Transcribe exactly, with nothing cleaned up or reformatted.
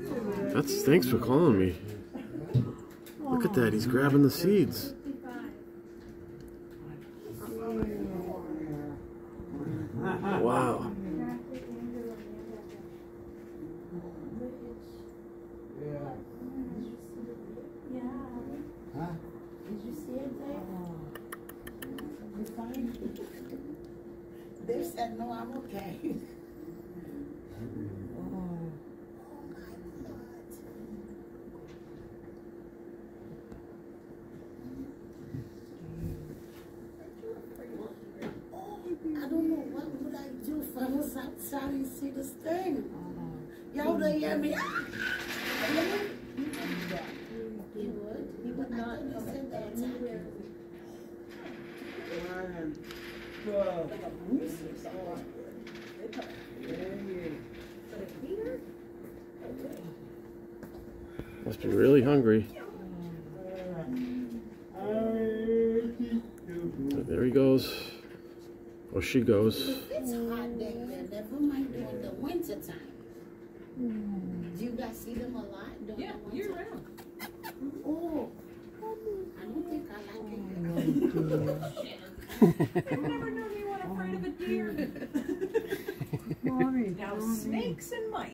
That's thanks for calling me. Look at that, he's grabbing the seeds. Wow. Huh? Did you see it there? You fine? They said no, I'm okay. I don't know what would I do if I was outside and see this thing. Y'all would hear me. Ah! He would. He would not come anywhere. Like a moose or something. Must be really hungry. There he goes. Or she goes. It's hot there. Never mind during the winter time. Do you guys see them a lot during Yeah, the winter? year round. Oh, I don't think I like it. I've never known anyone afraid of a deer. Now, snakes and mice.